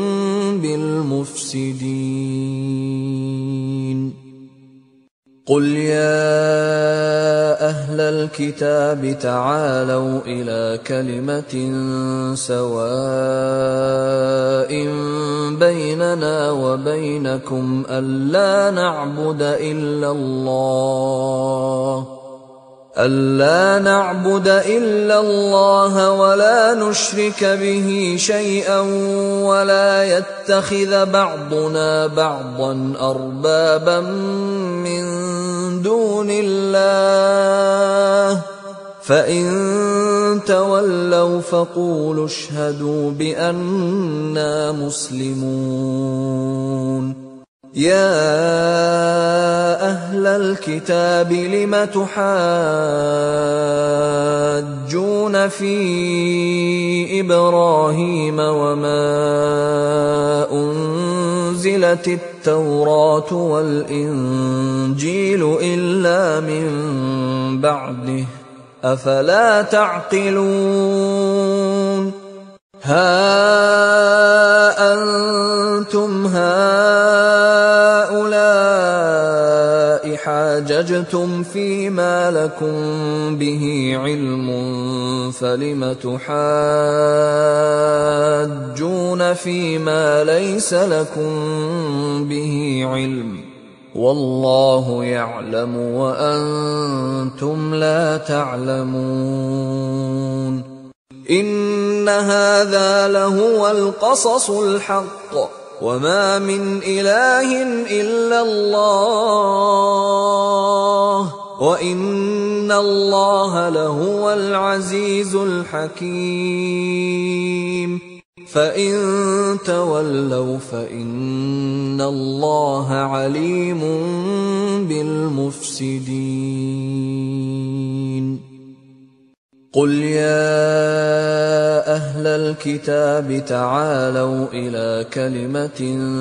بالمفسدين قل يا أهل الكتاب تعالوا إلى كلمة سواء بيننا وبينكم ألا نعبد إلا الله ألا نعبد إلا الله ولا نشرك به شيئا ولا يتخذ بعضنا بعضا أربابا من دون الله فإن تولوا فقولوا اشهدوا بأننا مسلمون يا أهل الكتاب لم تحاجون في إبراهيم وما أنزلت التوراة والإنجيل إلا من بعده أفلا تعقلون ها أنتم هؤلاء حاججتم فيما لكم به علم فلم تحاجون فيما ليس لكم به علم والله يعلم وأنتم لا تعلمون إن هذا لهو القصص الحق وما من إله إلا الله وإن الله لهو العزيز الحكيم فإن تولوا فإن الله عليم بالمفسدين قل يا أهل الكتاب تعالوا إلى كلمة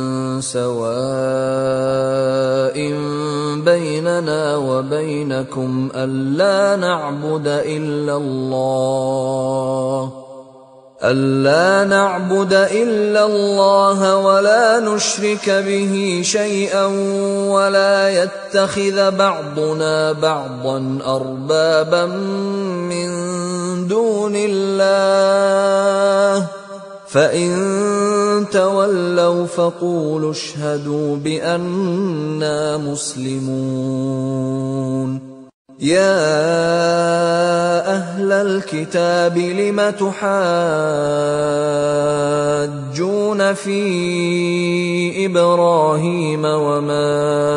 سواء بيننا وبينكم ألا نعبد إلا الله ألا نعبد إلا الله ولا نشرك به شيئا ولا يتخذ بعضنا بعضا أربابا من دون الله فإن تولوا فقولوا اشهدوا بأننا مسلمون يا أهل الكتاب لم تحاجون في إبراهيم وما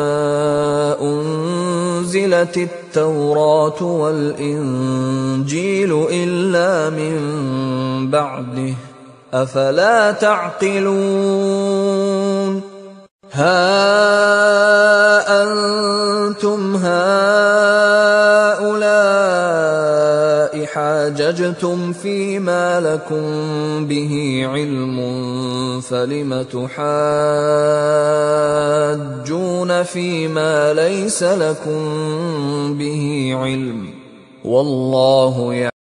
أنزلت التوراة والإنجيل إلا من بعده أفلا تعقلون ها أنتم هؤلاء حاججتم فيما لكم به علم فلم تحاجون فيما ليس لكم به علم والله يعلم